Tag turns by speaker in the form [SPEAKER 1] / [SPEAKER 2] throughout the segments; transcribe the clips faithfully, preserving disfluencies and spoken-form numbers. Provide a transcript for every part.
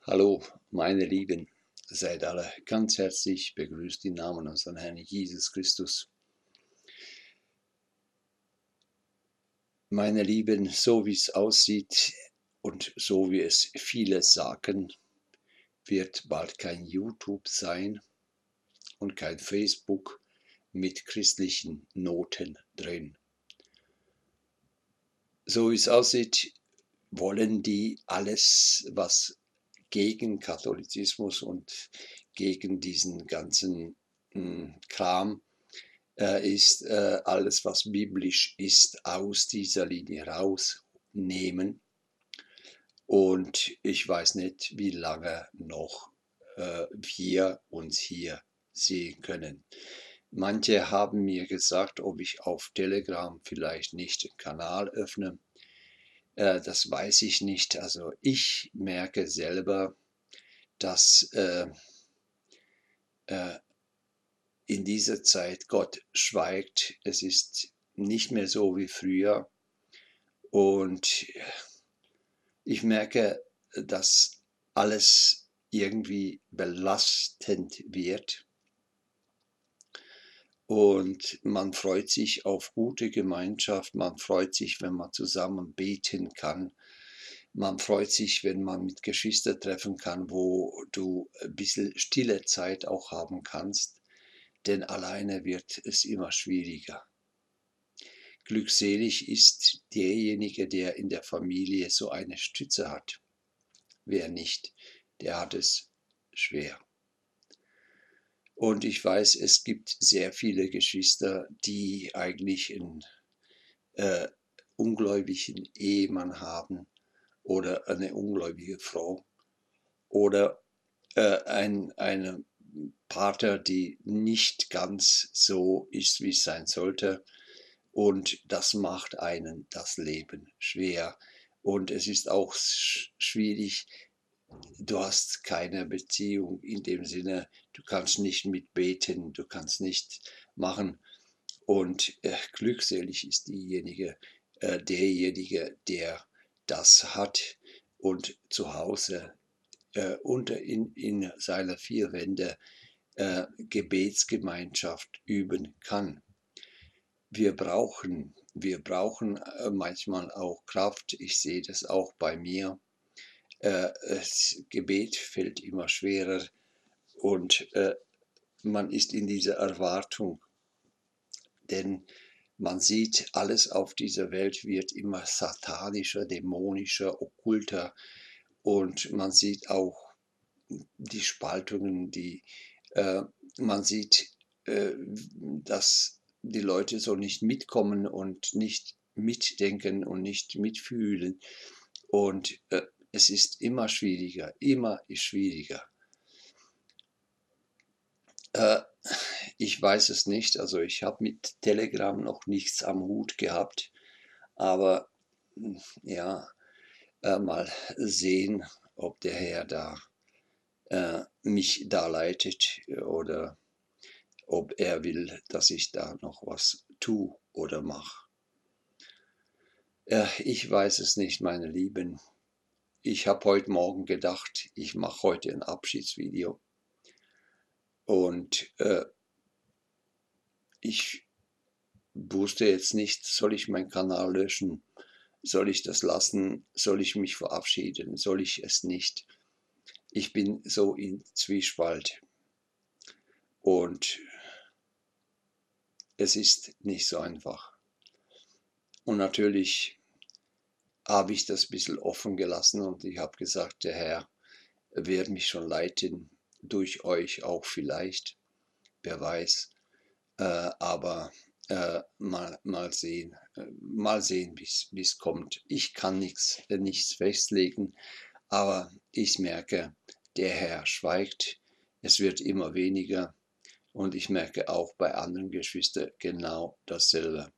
[SPEAKER 1] Hallo, meine Lieben, seid alle ganz herzlich begrüßt im Namen unseres Herrn Jesus Christus. Meine Lieben, so wie es aussieht und so wie es viele sagen, wird bald kein YouTube sein und kein Facebook mit christlichen Noten drin. So wie es aussieht, wollen die alles, was gegen Katholizismus und gegen diesen ganzen hm, Kram äh, ist, äh, alles, was biblisch ist, aus dieser Linie rausnehmen. Und ich weiß nicht, wie lange noch äh, wir uns hier sehen können. Manche haben mir gesagt, ob ich auf Telegram vielleicht nicht den Kanal öffne. Äh, das weiß ich nicht. Also ich merke selber, dass äh, äh, in dieser Zeit Gott schweigt. Es ist nicht mehr so wie früher. Und ich merke, dass alles irgendwie belastend wird. Und man freut sich auf gute Gemeinschaft. Man freut sich, wenn man zusammen beten kann. Man freut sich, wenn man mit Geschwistern treffen kann, wo du ein bisschen stille Zeit auch haben kannst. Denn alleine wird es immer schwieriger. Glückselig ist derjenige, der in der Familie so eine Stütze hat. Wer nicht, der hat es schwer. Und ich weiß, es gibt sehr viele Geschwister, die eigentlich einen äh, ungläubigen Ehemann haben oder eine ungläubige Frau oder äh, ein, eine Partner, die nicht ganz so ist, wie es sein sollte. Und das macht einen das Leben schwer. Und es ist auch schwierig, du hast keine Beziehung in dem Sinne, du kannst nicht mitbeten, du kannst nicht machen. Und äh, glückselig ist diejenige, äh, derjenige, der das hat und zu Hause äh, unter in, in seiner vier Wände äh, Gebetsgemeinschaft üben kann. Wir brauchen, wir brauchen äh, manchmal auch Kraft. Ich sehe das auch bei mir. Äh, das Gebet fällt immer schwerer und äh, man ist in dieser Erwartung, denn man sieht, alles auf dieser Welt wird immer satanischer, dämonischer, okkulter und man sieht auch die Spaltungen, die äh, man sieht, äh, dass die Leute so nicht mitkommen und nicht mitdenken und nicht mitfühlen. Und äh, es ist immer schwieriger, immer ist schwieriger. Äh, ich weiß es nicht, also ich habe mit Telegram noch nichts am Hut gehabt, aber ja, äh, mal sehen, ob der Herr da äh, mich da leitet oder ob er will, dass ich da noch was tue oder mache. Äh, ich weiß es nicht, meine Lieben. Ich habe heute Morgen gedacht, ich mache heute ein Abschiedsvideo und äh, ich wusste jetzt nicht, soll ich meinen Kanal löschen? Soll ich das lassen? Soll ich mich verabschieden? Soll ich es nicht? Ich bin so in Zwiespalt und es ist nicht so einfach. Und natürlich habe ich das ein bisschen offen gelassen und ich habe gesagt, der Herr wird mich schon leiten, durch euch auch vielleicht, wer weiß. Äh, aber äh, mal, mal sehen, äh, mal sehen, wie es kommt. Ich kann nichts, äh, nichts festlegen, aber ich merke, der Herr schweigt, es wird immer weniger und ich merke auch bei anderen Geschwistern genau dasselbe.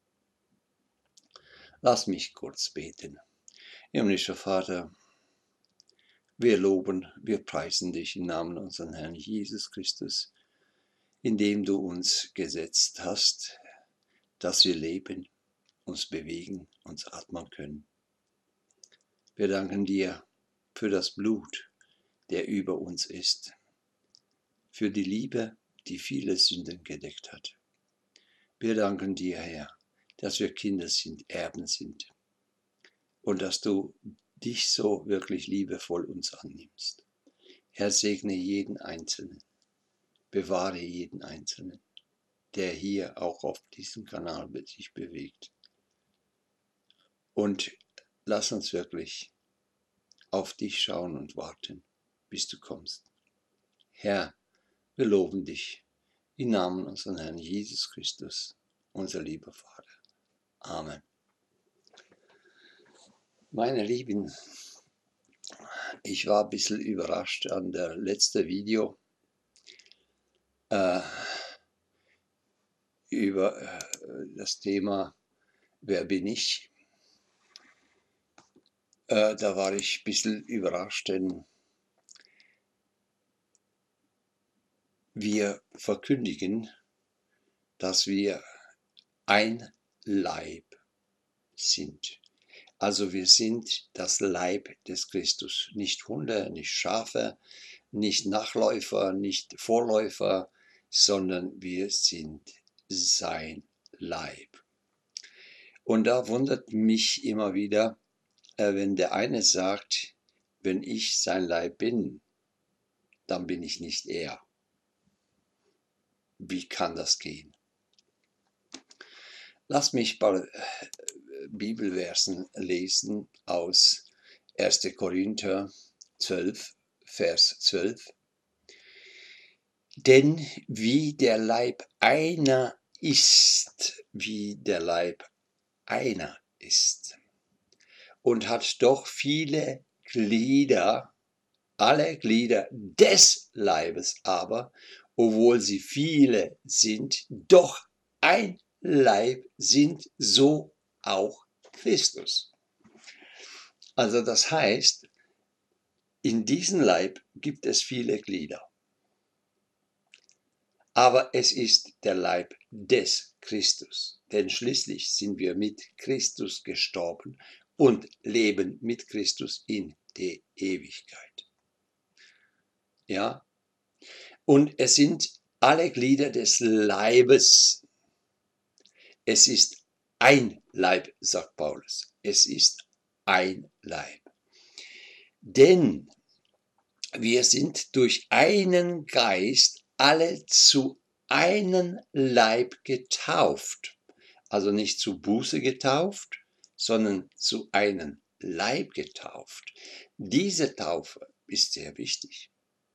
[SPEAKER 1] Lass mich kurz beten. Himmlischer Vater, wir loben, wir preisen dich im Namen unseres Herrn Jesus Christus, indem du uns gesetzt hast, dass wir leben, uns bewegen, uns atmen können. Wir danken dir für das Blut, der über uns ist, für die Liebe, die viele Sünden gedeckt hat. Wir danken dir, Herr, dass wir Kinder sind, Erben sind und dass du dich so wirklich liebevoll uns annimmst. Herr, segne jeden Einzelnen, bewahre jeden Einzelnen, der hier auch auf diesem Kanal sich bewegt. Und lass uns wirklich auf dich schauen und warten, bis du kommst. Herr, wir loben dich im Namen unseres Herrn Jesus Christus, unser lieber Vater. Amen. Meine Lieben, ich war ein bisschen überrascht an der letzten Video äh, über äh, das Thema Wer bin ich? Äh, da war ich ein bisschen überrascht, denn wir verkündigen, dass wir ein Leib sind. Also wir sind das Leib des Christus. Nicht Hunde, nicht Schafe, nicht Nachläufer, nicht Vorläufer, sondern wir sind sein Leib. Und da wundert mich immer wieder, äh, wenn der eine sagt, wenn ich sein Leib bin, dann bin ich nicht er. Wie kann das gehen? Lass mich mal Bibelversen lesen aus erster Korinther zwölf, Vers zwölf. Denn wie der Leib einer ist, wie der Leib einer ist und hat doch viele Glieder, alle Glieder des Leibes aber, obwohl sie viele sind, doch ein Leib sind, so auch Christus. Also das heißt, in diesem Leib gibt es viele Glieder. Aber es ist der Leib des Christus. Denn schließlich sind wir mit Christus gestorben und leben mit Christus in der Ewigkeit. Ja? Und es sind alle Glieder des Leibes. Es ist ein Leib, sagt Paulus. Es ist ein Leib. Denn wir sind durch einen Geist alle zu einem Leib getauft. Also nicht zu Buße getauft, sondern zu einem Leib getauft. Diese Taufe ist sehr wichtig.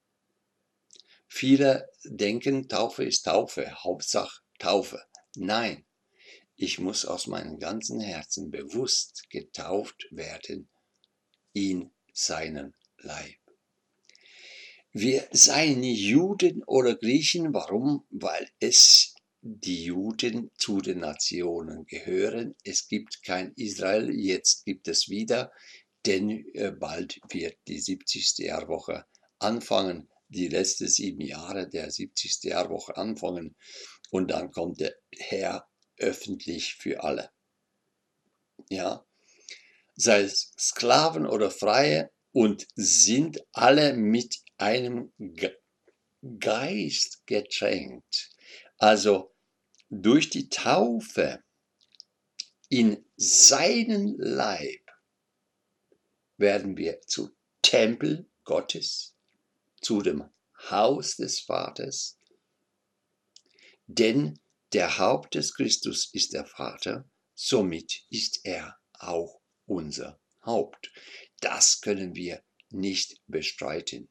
[SPEAKER 1] Viele denken, Taufe ist Taufe, Hauptsache Taufe. Nein, ich muss aus meinem ganzen Herzen bewusst getauft werden in seinen Leib. Wir seien Juden oder Griechen, warum? Weil es die Juden zu den Nationen gehören. Es gibt kein Israel, jetzt gibt es wieder, denn bald wird die siebzigste Jahrwoche anfangen, die letzten sieben Jahre der siebzigste Jahrwoche anfangen und dann kommt der Herr öffentlich für alle. Ja, sei es Sklaven oder Freie und sind alle mit einem Ge- Geist getränkt. Also durch die Taufe in seinen Leib werden wir zu Tempel Gottes, zu dem Haus des Vaters, denn der Haupt des Christus ist der Vater, somit ist er auch unser Haupt. Das können wir nicht bestreiten.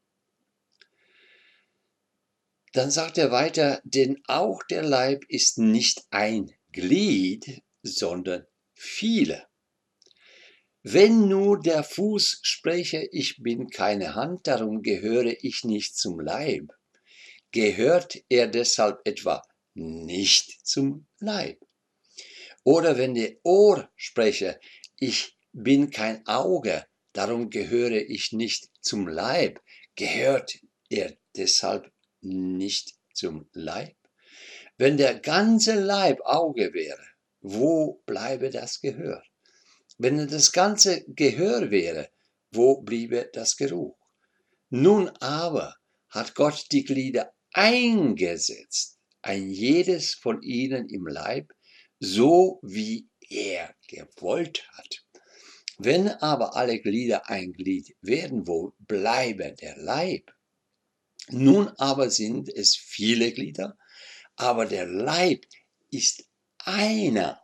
[SPEAKER 1] Dann sagt er weiter, denn auch der Leib ist nicht ein Glied, sondern viele. Wenn nur der Fuß spräche, ich bin keine Hand, darum gehöre ich nicht zum Leib, gehört er deshalb etwa nicht zum Leib? Oder wenn der Ohr spreche, ich bin kein Auge, darum gehöre ich nicht zum Leib, gehört er deshalb nicht zum Leib? Wenn der ganze Leib Auge wäre, wo bleibe das Gehör? Wenn das ganze Gehör wäre, wo bliebe das Geruch? Nun aber hat Gott die Glieder eingesetzt, ein jedes von ihnen im Leib, so wie er gewollt hat. Wenn aber alle Glieder ein Glied werden, wo bleibe der Leib? Nun aber sind es viele Glieder, aber der Leib ist einer.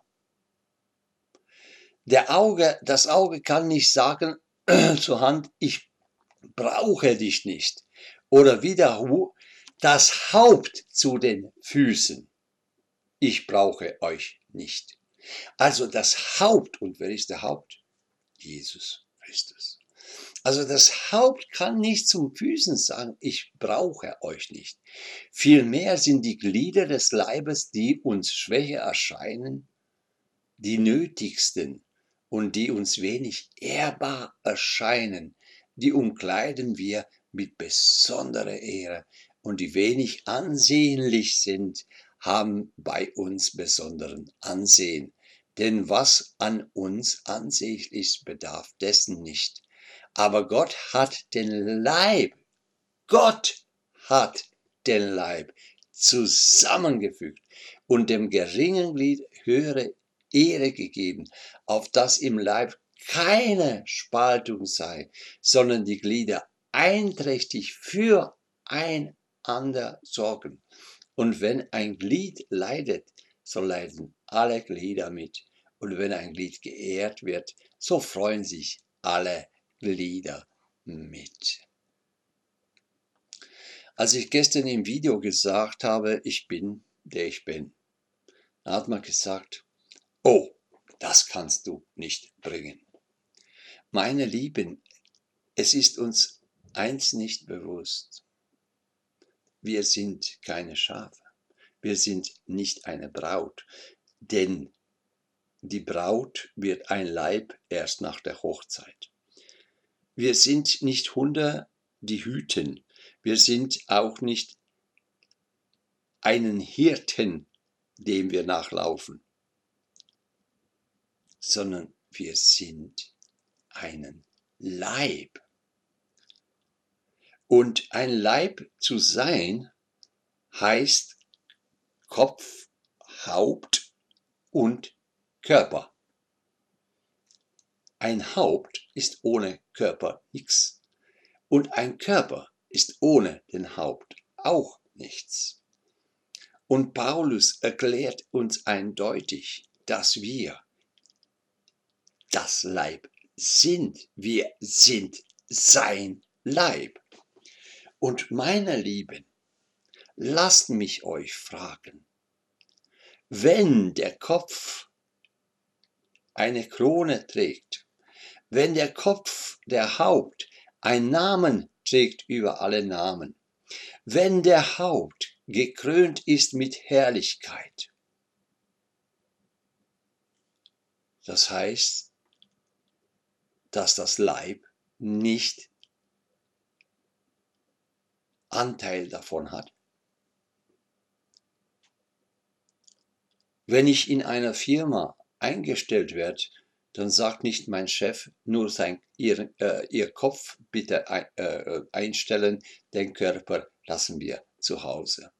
[SPEAKER 1] Der Auge, das Auge kann nicht sagen zur Hand, ich brauche dich nicht. Oder wieder das Haupt zu den Füßen, ich brauche euch nicht. Also das Haupt, und wer ist der Haupt? Jesus Christus. Also das Haupt kann nicht zum Füßen sagen, ich brauche euch nicht. Vielmehr sind die Glieder des Leibes, die uns schwächer erscheinen, die nötigsten und die uns wenig ehrbar erscheinen, die umkleiden wir mit besonderer Ehre, und die wenig ansehnlich sind, haben bei uns besonderen Ansehen. Denn was an uns ansehnlich ist, bedarf dessen nicht. Aber Gott hat den Leib, Gott hat den Leib zusammengefügt und dem geringen Glied höhere Ehre gegeben, auf dass im Leib keine Spaltung sei, sondern die Glieder einträchtig füreinander sorgen. Und wenn ein Glied leidet, so leiden alle Glieder mit. Und wenn ein Glied geehrt wird, so freuen sich alle Glieder mit. Als ich gestern im Video gesagt habe, ich bin, der ich bin, da hat man gesagt, oh, das kannst du nicht bringen. Meine Lieben, es ist uns eins nicht bewusst. Wir sind keine Schafe. Wir sind nicht eine Braut. Denn die Braut wird ein Leib erst nach der Hochzeit. Wir sind nicht Hunde, die hüten. Wir sind auch nicht einen Hirten, dem wir nachlaufen, sondern wir sind einen Leib. Und ein Leib zu sein, heißt Kopf, Haupt und Körper. Ein Haupt ist ohne Körper nichts. Und ein Körper ist ohne den Haupt auch nichts. Und Paulus erklärt uns eindeutig, dass wir das Leib sind. Wir sind sein Leib. Und meine Lieben, lasst mich euch fragen, wenn der Kopf eine Krone trägt, wenn der Kopf, der Haupt, einen Namen trägt über alle Namen, wenn der Haupt gekrönt ist mit Herrlichkeit, das heißt, dass das Leib nicht Anteil davon hat. Wenn ich in einer Firma eingestellt werde, dann sagt nicht mein Chef, nur sein, ihr, äh, ihr Kopf bitte ein, äh, einstellen, den Körper lassen wir zu Hause.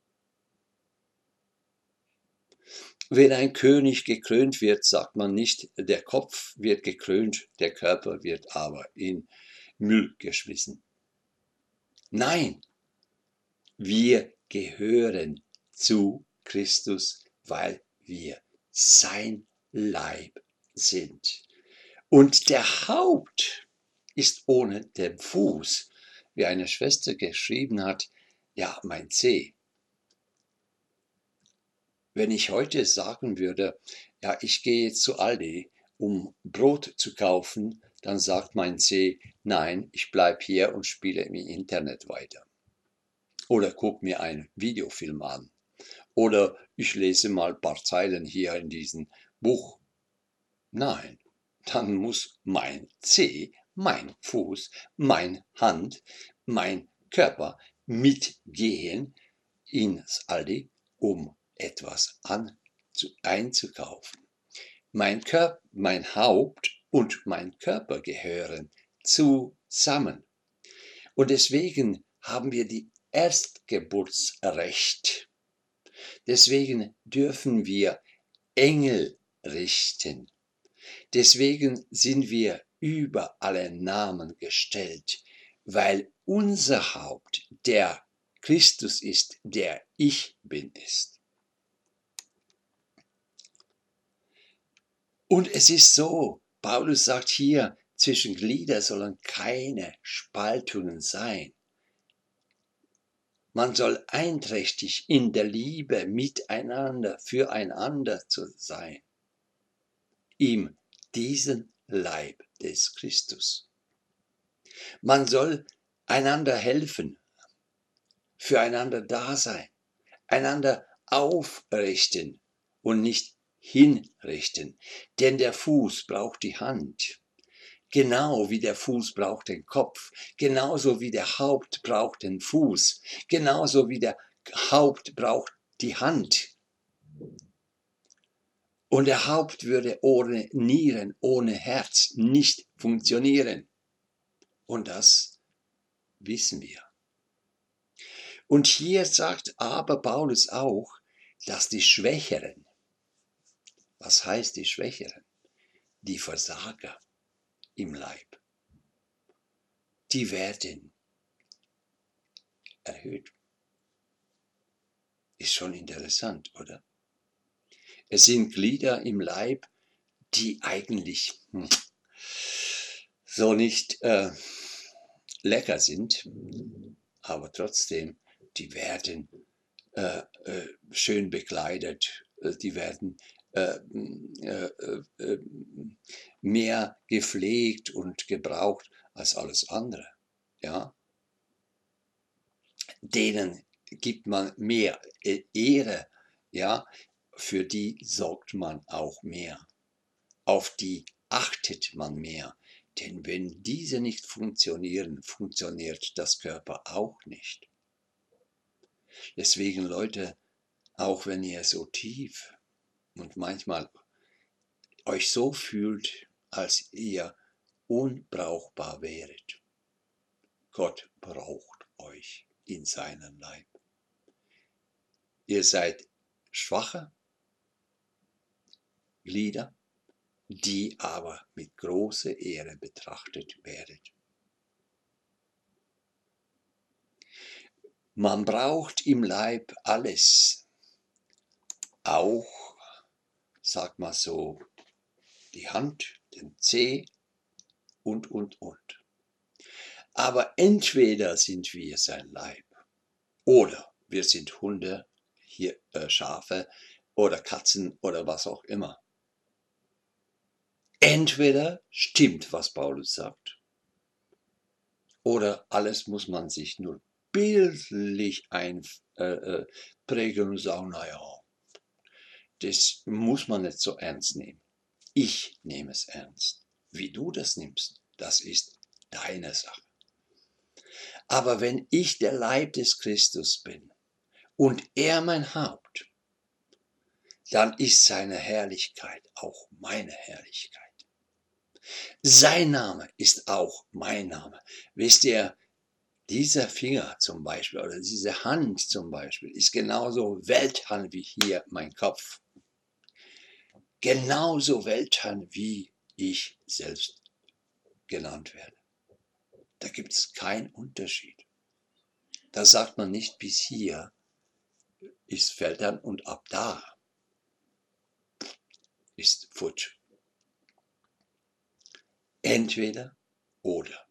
[SPEAKER 1] Wenn ein König gekrönt wird, sagt man nicht, der Kopf wird gekrönt, der Körper wird aber in Müll geschmissen. Nein, wir gehören zu Christus, weil wir sein Leib sind. Und der Haupt ist ohne den Fuß, wie eine Schwester geschrieben hat, ja, mein Zeh. Wenn ich heute sagen würde, ja, ich gehe jetzt zu Aldi, um Brot zu kaufen, dann sagt mein Zeh, nein, ich bleibe hier und spiele im Internet weiter. Oder gucke mir einen Videofilm an. Oder ich lese mal ein paar Zeilen hier in diesem Buch. Nein, dann muss mein Zeh, mein Fuß, meine Hand, mein Körper mitgehen ins Aldi, um etwas an, zu, einzukaufen. Mein Körper, mein Haupt und mein Körper gehören zusammen. Und deswegen haben wir die Erstgeburtsrecht. Deswegen dürfen wir Engel richten. Deswegen sind wir über alle Namen gestellt, weil unser Haupt der Christus ist, der Ich bin ist. Und es ist so, Paulus sagt hier, zwischen Glieder sollen keine Spaltungen sein. Man soll einträchtig in der Liebe miteinander, füreinander zu sein. Ihm diesen Leib des Christus. Man soll einander helfen, füreinander da sein, einander aufrichten und nicht hinrichten. Denn der Fuß braucht die Hand, genau wie der Fuß braucht den Kopf, genauso wie der Haupt braucht den Fuß, genauso wie der Haupt braucht die Hand. Und der Haupt würde ohne Nieren, ohne Herz nicht funktionieren. Und das wissen wir. Und hier sagt aber Paulus auch, dass die Schwächeren, was heißt die Schwächeren? Die Versager im Leib, die werden erhöht. Ist schon interessant, oder? Es sind Glieder im Leib, die eigentlich hm, so nicht äh, lecker sind, aber trotzdem, die werden äh, äh, schön bekleidet, die werden äh, äh, äh, mehr gepflegt und gebraucht als alles andere. Ja? Denen gibt man mehr Ehre, ja? Für die sorgt man auch mehr, auf die achtet man mehr. Denn wenn diese nicht funktionieren, funktioniert das Körper auch nicht. Deswegen, Leute, auch wenn ihr so tief und manchmal euch so fühlt, als ihr unbrauchbar wäret, Gott braucht euch in seinem Leib. Ihr seid schwache Glieder, die aber mit großer Ehre betrachtet werdet. Man braucht im Leib alles, auch, sag mal so, die Hand, den Zeh und, und, und. Aber entweder sind wir sein Leib oder wir sind Hunde, hier, äh, Schafe oder Katzen oder was auch immer. Entweder stimmt, was Paulus sagt, oder alles muss man sich nur bildlich einprägen äh, und sagen, naja, das muss man nicht so ernst nehmen. Ich nehme es ernst. Wie du das nimmst, das ist deine Sache. Aber wenn ich der Leib des Christus bin und er mein Haupt, dann ist seine Herrlichkeit auch meine Herrlichkeit. Sein Name ist auch mein Name. Wisst ihr, dieser Finger zum Beispiel oder diese Hand zum Beispiel ist genauso Welthan wie hier mein Kopf. Genauso Welthan wie ich selbst genannt werde. Da gibt es keinen Unterschied. Da sagt man nicht, bis hier ist Feldern und ab da ist futsch. Entweder oder.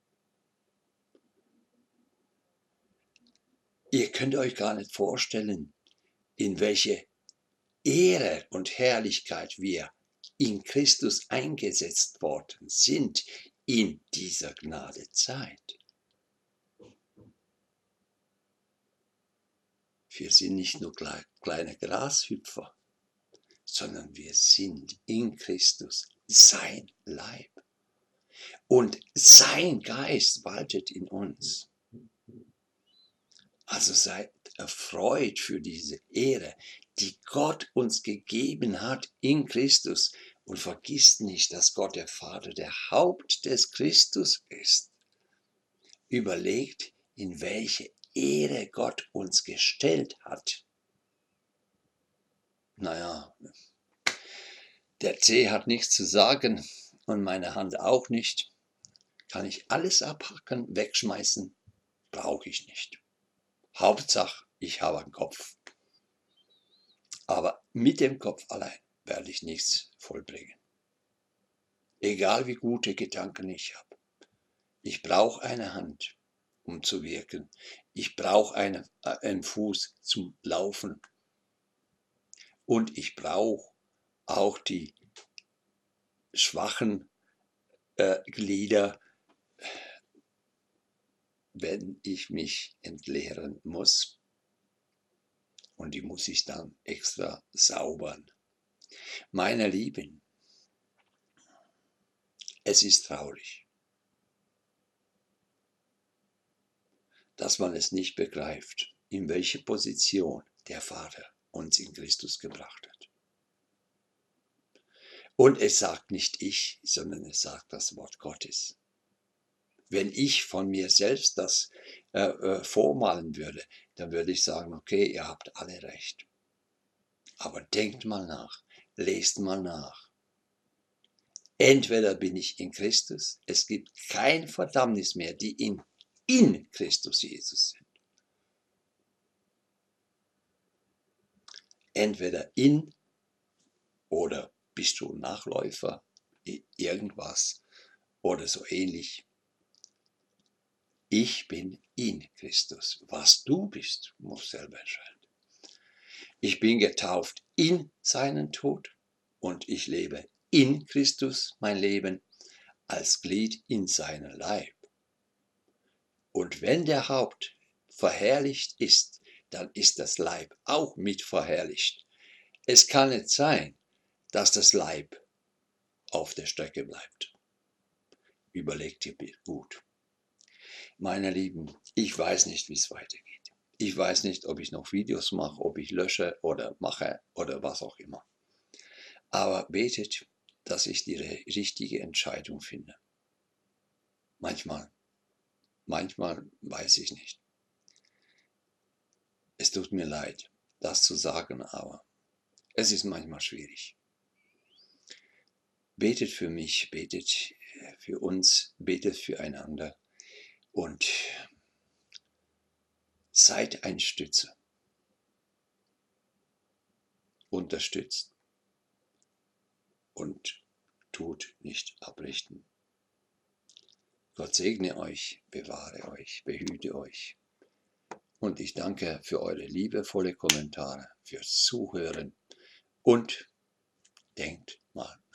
[SPEAKER 1] Ihr könnt euch gar nicht vorstellen, in welche Ehre und Herrlichkeit wir in Christus eingesetzt worden sind in dieser Gnadezeit. Wir sind nicht nur kleine Grashüpfer, sondern wir sind in Christus sein Leib. Und sein Geist waltet in uns. Also seid erfreut für diese Ehre, die Gott uns gegeben hat in Christus. Und vergisst nicht, dass Gott der Vater der Haupt des Christus ist. überlegt, in welche Ehre Gott uns gestellt hat. Naja, der Zeh hat nichts zu sagen und meine Hand auch nicht. Kann ich alles abhacken, wegschmeißen? Brauche ich nicht. Hauptsache, ich habe einen Kopf. Aber mit dem Kopf allein werde ich nichts vollbringen. Egal wie gute Gedanken ich habe. Ich brauche eine Hand, um zu wirken. Ich brauche eine, äh, einen Fuß zum Laufen. Und ich brauche auch die schwachen äh, Glieder, wenn ich mich entleeren muss. Und die muss ich dann extra saubern. Meine Lieben, es ist traurig, dass man es nicht begreift, in welche Position der Vater uns in Christus gebracht hat. Und es sagt nicht ich, sondern es sagt das Wort Gottes. Wenn ich von mir selbst das äh, äh, vormalen würde, dann würde ich sagen, okay, ihr habt alle recht. Aber denkt mal nach, lest mal nach. Entweder bin ich in Christus, es gibt kein Verdammnis mehr, die in, in Christus Jesus sind. Entweder in oder bist du Nachläufer, irgendwas oder so ähnlich. Ich bin in Christus. Was du bist, muss selber entscheiden. Ich bin getauft in seinen Tod und ich lebe in Christus mein Leben als Glied in seinen Leib. Und wenn der Haupt verherrlicht ist, dann ist das Leib auch mit verherrlicht. Es kann nicht sein, dass das Leib auf der Strecke bleibt. Überlegt ihr gut. Meine Lieben, ich weiß nicht, wie es weitergeht. Ich weiß nicht, ob ich noch Videos mache, ob ich lösche oder mache oder was auch immer. Aber betet, dass ich die richtige Entscheidung finde. Manchmal, manchmal weiß ich nicht. Es tut mir leid, das zu sagen, aber es ist manchmal schwierig. Betet für mich, betet für uns, betet füreinander und seid ein Stütze. Unterstützt und tut nicht abrichten. Gott segne euch, bewahre euch, behüte euch. Und ich danke für eure liebevolle Kommentare, fürs Zuhören und denkt mal